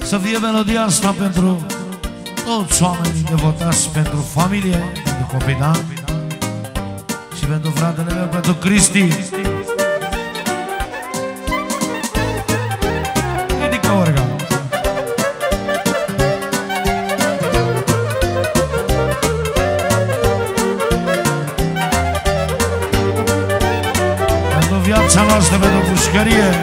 Să fie melodia asta pentru toți oamenii devotați, pentru familie, pentru copii, da? Și pentru fratele meu, pentru Cristi. Ridică orga. Pentru viața noastră, pentru pușcărie.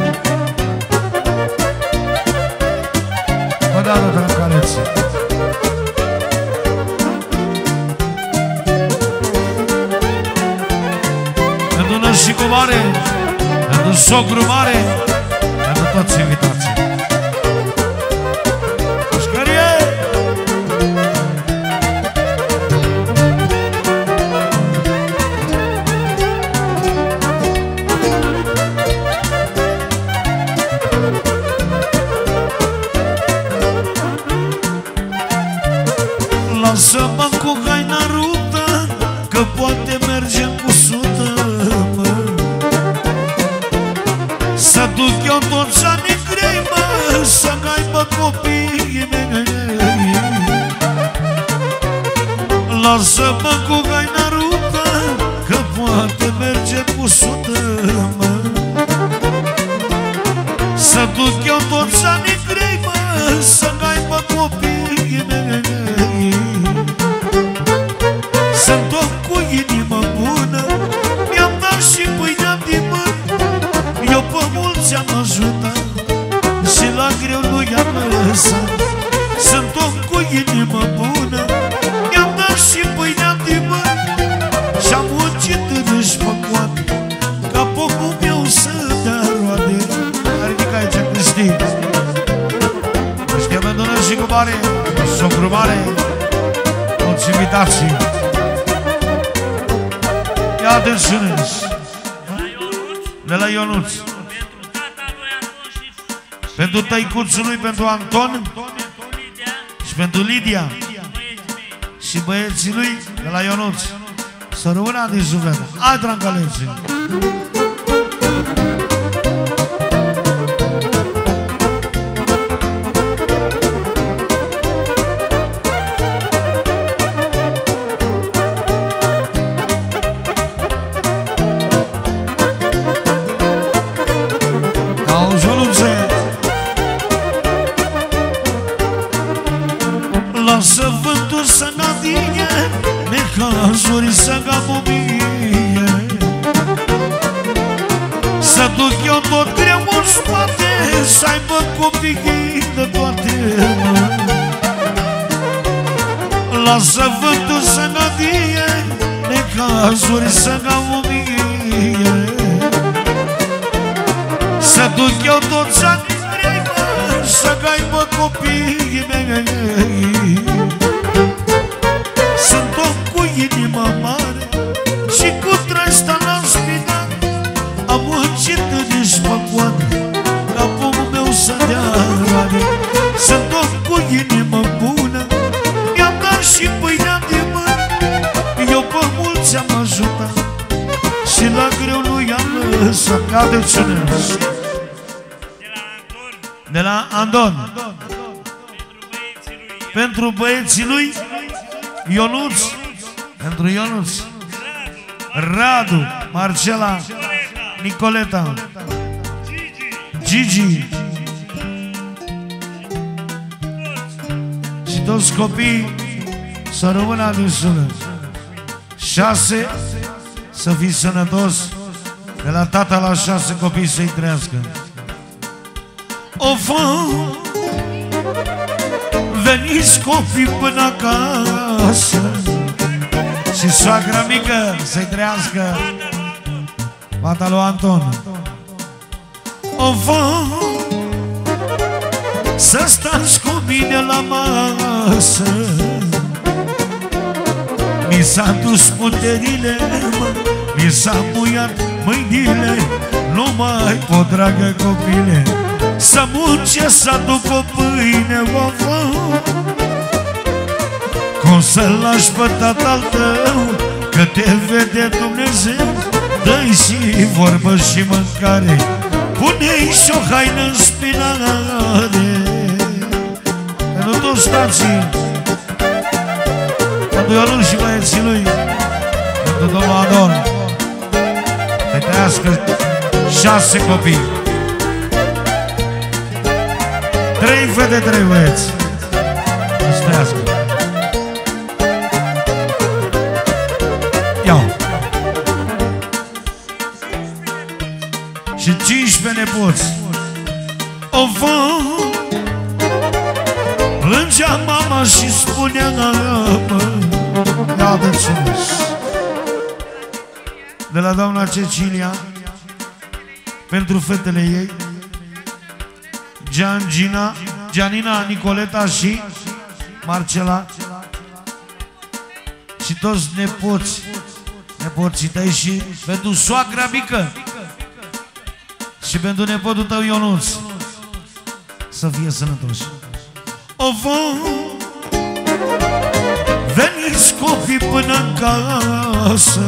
Vă dată trâncărețe. Pentru nășicu mare, pentru socru mare, pentru toți invitații. Pușcărie! Lasă-mă cu haina ruptă, că poate mergem cu 100, mă. Să duc eu toți anii grei, mă, să aibă copiii mei. Lasă-mă cu haina ruptă, că poate mergem cu 100, mă. Să duc eu toți anii grei, mă, să aibă copiii mei. Sunt om cu inimă bună, mi-am dat și pâinea din mână. Eu pe mulți am ajutat și la greu nu i-am lăsat. Sunt om cu inimă bună, mi-am dat și pâinea din mână. Și-am muncit în șpăcoane, ca pomul meu să dea roade. Ridică aici, Cristi. Știe pentru nășicu mare, socru mare, toți invitații. Ia atențiune! De la Ionuț. Pentru tăicuțul lui, pentru Anton și pentru Lidia și băieții lui de la Ionuț. Să rămână din suflet. Hai, trancăleții! Lasă vântul să nadie, necazuri să gamă mie. Să duc eu tot greu în spate, să aibă copiii de toate. Lasă vântul să nadie, necazuri să gamă mie. Să duc eu toți ani grei, să aibă copiii mei. Sunt om cu inima mare și cu trăsta la spinat. Am muncit în șpăcoane, ca pomul meu să dea roade. Sunt om cu inimă bună, mi-am dat și pâinea din mână. Eu pe mulți am ajutat și la greu nu i-am lăsat. Atențiune! De la Andon. Pentru băieții lui Ionuț. Pentru Ionuț, Radu, Marcela, Nicoleta, Gigi și toți copiii să rămână din suflet. 6. Să fii sănătos. De la tata la 6 copii să-i trăiască. Of, veniți copii până acasă și soacra mică să-i trăiască, fata lui Anton. Of, să stați cu mine la masă. Mi s-a dus puterile, mi s-a muiat mâinile. Nu mai pot, dragă copile, să muncesc, să aduc o pâine. Cum să-l lași pe tatăl tău, că te vede Dumnezeu. Dă-i și vorbă și mâncare, pune-i și o haină în spinare. toți tații, pentru Ionul și băieții lui, pentru domnul Adon, să trăiască 6 copii, 3 fete, 3 băieți, să trăiască. Iau. Și 15 nepoți. O văd, plângea mama și spunea ia de ținus. De la doamna Cecilia, pentru fetele ei, Gianina, Nicoleta și Marcela, și toți nepoții tăi, și pentru soacra mică și pentru nepotul tău Ionuț, să fie sănătoși. O văd, veniți copii până în casă.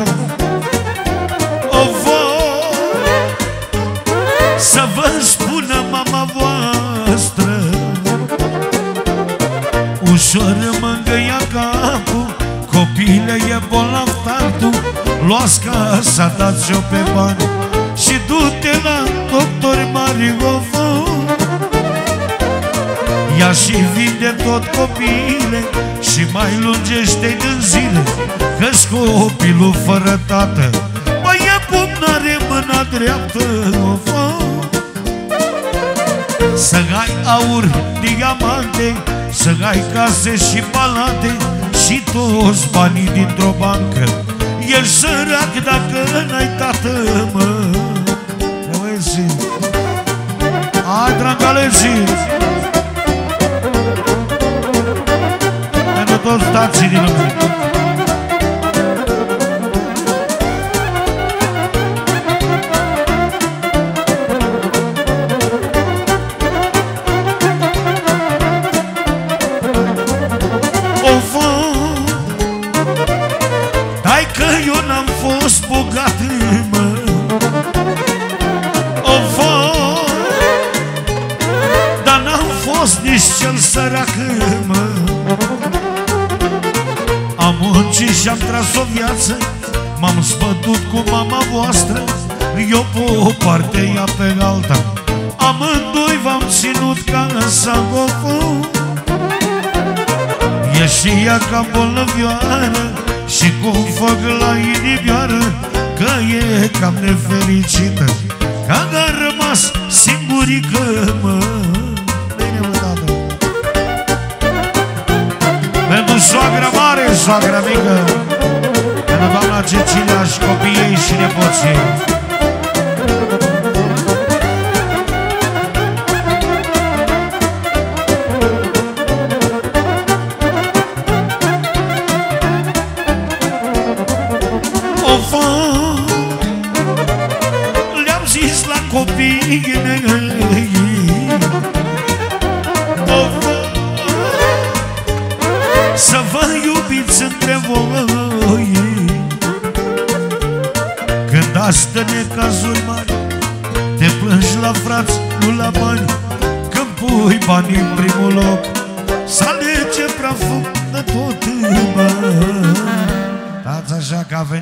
O văd, să vă spună mama voastră. Ușor mângâia capul, copile e bolnav tactul, luați casa, dați-o pe bani și du-te la doctori mari. O văd, ia și vinde tot copile și mai lungește-i din zile, că-s copilul fără tată, băi, cum n-are mâna dreaptă. O fă, să ai aur, diamante, să ai case și palate și toți banii dintr-o bancă. El sărac dacă n-ai tată, mă. Hai, dragaleții, pentru toți tații din lume. O văd, dai că eu n-am fost bogat, mă. O văd, dar n-am fost nici cel sărac, mă. Am muncit și-am tras o viață, m-am spătut cu mama voastră, eu pe o parte, ea pe alta, amândoi v-am ținut casa. E și ea cam bolnăvioară și cu un foc la inimioară, că e cam nefericită, că a rămas singurică, mă. Pentru soagra mare, soagra mică, pentru doamna Cecilia și copiii ei și nepoții. O văd, le-am zis la copiii mei, să vă iubiți între voi, când astă necazuri mari, te plângi la frați, nu la bani, când pui banii în primul loc, să alege praful de tot, mă. Dați așa că a venit